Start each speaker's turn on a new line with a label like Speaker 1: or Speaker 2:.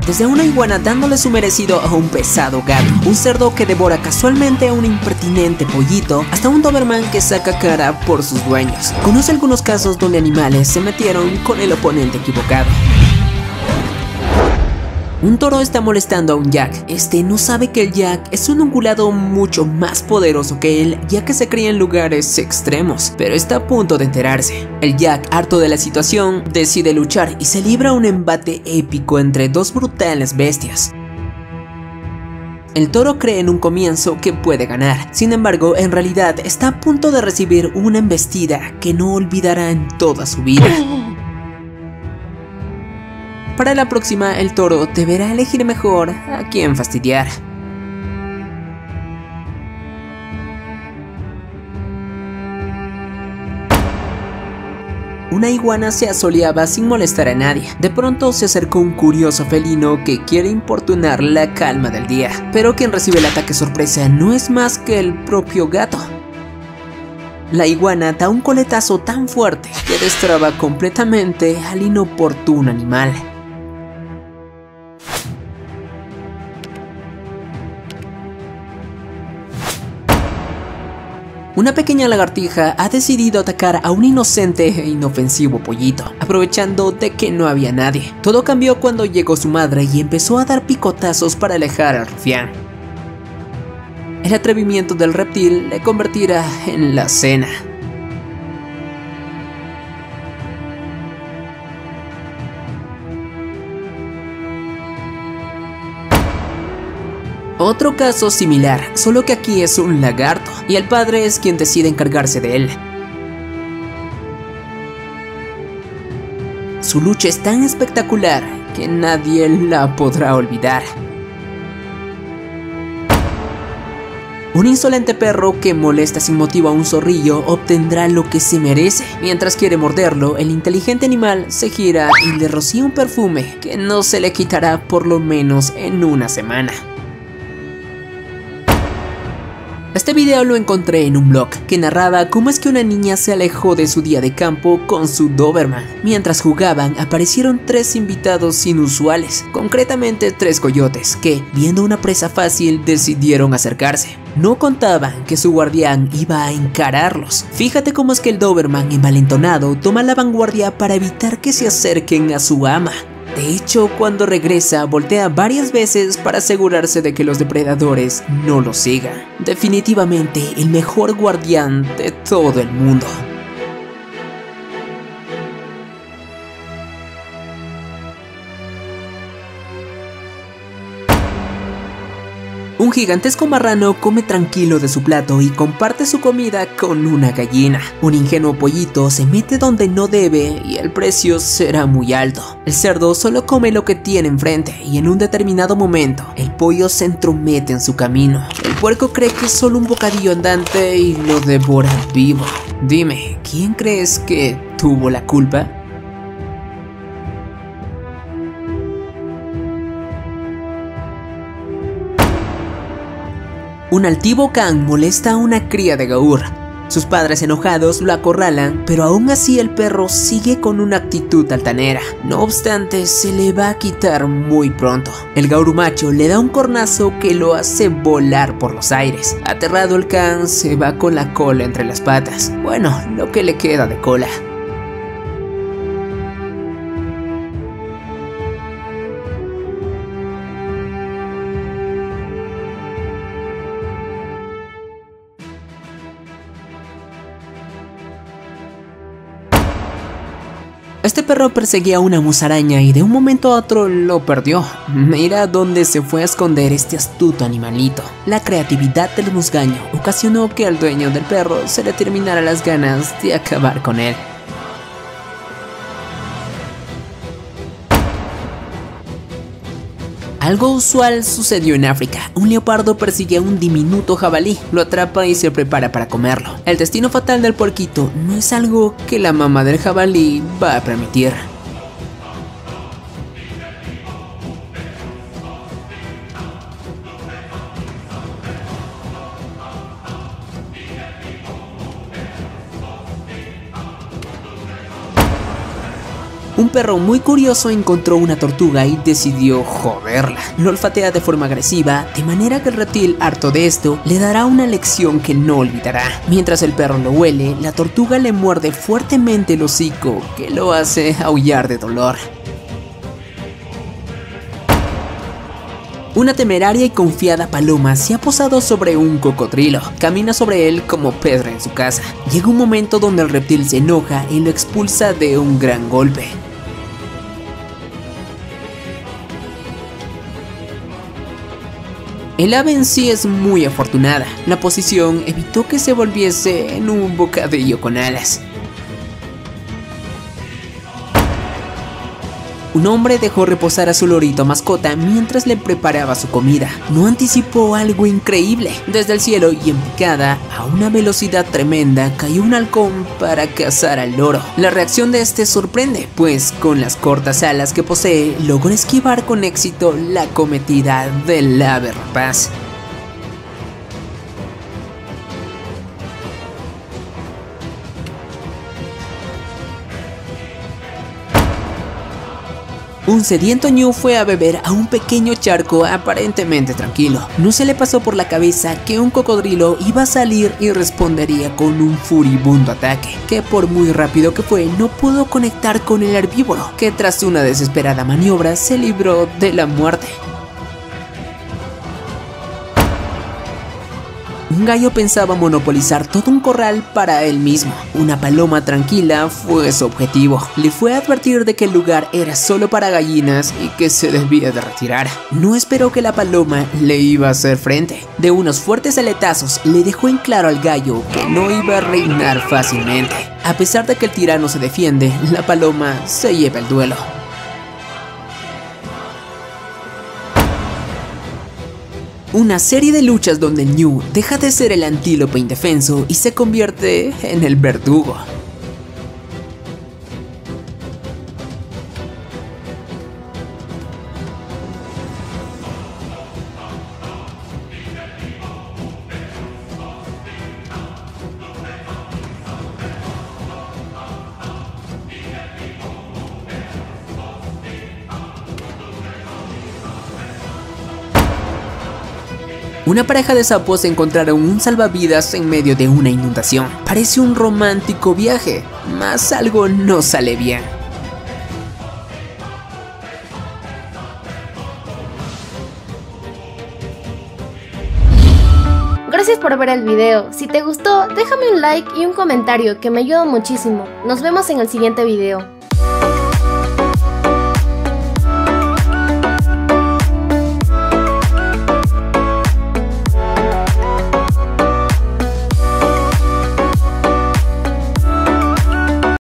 Speaker 1: desde una iguana dándole su merecido a un pesado gato, un cerdo que devora casualmente a un impertinente pollito, hasta un Doberman que saca cara por sus dueños. Conoce algunos casos donde animales se metieron con el oponente equivocado. Un toro está molestando a un yak. Este no sabe que el yak es un ungulado mucho más poderoso que él, ya que se cría en lugares extremos, pero está a punto de enterarse. El yak, harto de la situación, decide luchar y se libra un embate épico entre dos brutales bestias. El toro cree en un comienzo que puede ganar, sin embargo, en realidad está a punto de recibir una embestida que no olvidará en toda su vida. Para la próxima, el toro deberá elegir mejor a quién fastidiar. Una iguana se asoleaba sin molestar a nadie. De pronto se acercó un curioso felino que quiere importunar la calma del día. Pero quien recibe el ataque sorpresa no es más que el propio gato. La iguana da un coletazo tan fuerte que destraba completamente al inoportuno animal. Una pequeña lagartija ha decidido atacar a un inocente e inofensivo pollito, aprovechando de que no había nadie. Todo cambió cuando llegó su madre y empezó a dar picotazos para alejar al rufián. El atrevimiento del reptil le convertirá en la cena. Otro caso similar, solo que aquí es un lagarto, y el padre es quien decide encargarse de él. Su lucha es tan espectacular que nadie la podrá olvidar. Un insolente perro que molesta sin motivo a un zorrillo obtendrá lo que se merece. Mientras quiere morderlo, el inteligente animal se gira y le rocía un perfume que no se le quitará por lo menos en una semana. Este video lo encontré en un blog que narraba cómo es que una niña se alejó de su día de campo con su Doberman. Mientras jugaban aparecieron 3 invitados inusuales, concretamente 3 coyotes que, viendo una presa fácil, decidieron acercarse. No contaban que su guardián iba a encararlos. Fíjate cómo es que el Doberman envalentonado toma la vanguardia para evitar que se acerquen a su ama. De hecho, cuando regresa, voltea varias veces para asegurarse de que los depredadores no lo sigan. Definitivamente el mejor guardián de todo el mundo. Un gigantesco marrano come tranquilo de su plato y comparte su comida con una gallina. Un ingenuo pollito se mete donde no debe y el precio será muy alto. El cerdo solo come lo que tiene enfrente y en un determinado momento el pollo se entromete en su camino. El puerco cree que es solo un bocadillo andante y lo devora vivo. Dime, ¿quién crees que tuvo la culpa? Un altivo can molesta a una cría de gaur. Sus padres enojados lo acorralan, pero aún así el perro sigue con una actitud altanera. No obstante, se le va a quitar muy pronto. El gaur macho le da un cornazo que lo hace volar por los aires. Aterrado, el can se va con la cola entre las patas. Bueno, lo que le queda de cola. Este perro perseguía a una musaraña y de un momento a otro lo perdió. Mira dónde se fue a esconder este astuto animalito. La creatividad del musgaño ocasionó que al dueño del perro se le terminara las ganas de acabar con él. Algo usual sucedió en África. Un leopardo persigue a un diminuto jabalí, lo atrapa y se prepara para comerlo. El destino fatal del puerquito no es algo que la mamá del jabalí va a permitir. Un perro muy curioso encontró una tortuga y decidió joderla. Lo olfatea de forma agresiva, de manera que el reptil, harto de esto, le dará una lección que no olvidará. Mientras el perro lo huele, la tortuga le muerde fuertemente el hocico, que lo hace aullar de dolor. Una temeraria y confiada paloma se ha posado sobre un cocodrilo. Camina sobre él como Pedro en su casa. Llega un momento donde el reptil se enoja y lo expulsa de un gran golpe. El ave en sí es muy afortunada. La posición evitó que se volviese en un bocadillo con alas. Un hombre dejó reposar a su lorito mascota mientras le preparaba su comida. No anticipó algo increíble. Desde el cielo y en picada, a una velocidad tremenda, cayó un halcón para cazar al loro. La reacción de este sorprende, pues con las cortas alas que posee, logró esquivar con éxito la cometida del ave rapaz. Un sediento ñu fue a beber a un pequeño charco aparentemente tranquilo. No se le pasó por la cabeza que un cocodrilo iba a salir y respondería con un furibundo ataque, que por muy rápido que fue no pudo conectar con el herbívoro, que tras una desesperada maniobra se libró de la muerte. Un gallo pensaba monopolizar todo un corral para él mismo. Una paloma tranquila fue su objetivo. Le fue a advertir de que el lugar era solo para gallinas y que se debía de retirar. No esperó que la paloma le iba a hacer frente. De unos fuertes aletazos le dejó en claro al gallo que no iba a reinar fácilmente. A pesar de que el tirano se defiende, la paloma se lleva el duelo. Una serie de luchas donde el ñu deja de ser el antílope indefenso y se convierte en el verdugo. Una pareja de sapos encontraron un salvavidas en medio de una inundación. Parece un romántico viaje, mas algo no sale bien.
Speaker 2: Gracias por ver el video. Si te gustó, déjame un like y un comentario que me ayuda muchísimo. Nos vemos en el siguiente video.